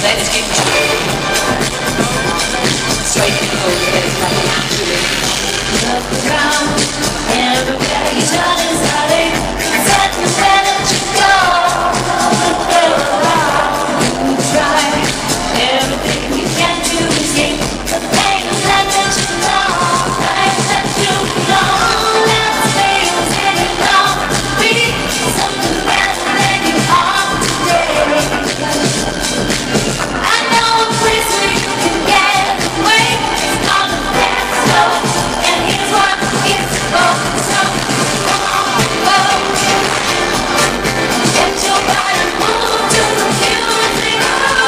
let's get to it. Straight and cold, it's like naturally. Look around, everywhere each other's hurting. Set the way that you go. You try everything you can to escape the pain that you know. Life that you know. Let's face it, you know. Be something better than you are today. I know a place where you can get away. It's called the dance floor, and here's what it's for. So come on, go. Let your body move to the music.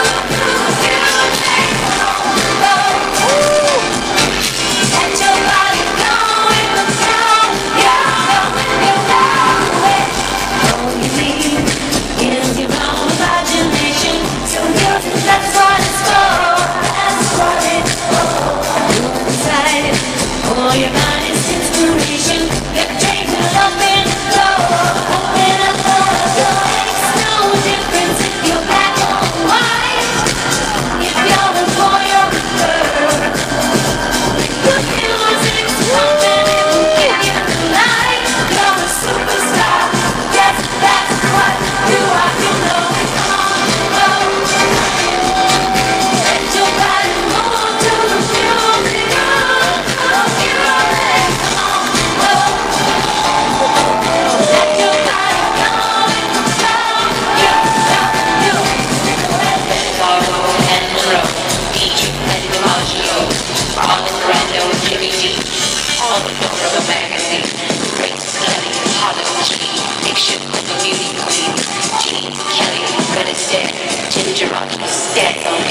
Let your body go in the crowd. You're away. All you need is your own imagination. So use it, that's what it's for. That's what it's for. Look inside, for your body's inspiration. Get tangled up in the flow. Open up the door. Makes no difference if you're black or white. If you're a boy or a girl. The music's pumping, it will give you the light. You're a superstar. Yes, that's what you are. You know it. Come on, go. Let your body move to the music. You're away. Come on, go. Let your body go in the flow. You. Volvo and Monroe, Dietrich and DiMaggio, all the Brando, Jimmy G, all the Vogue of magazine, great slutty, Hollywood G, Diction, the beauty queen, Gene Kelly, Fred Astaire, Ginger on, Stand on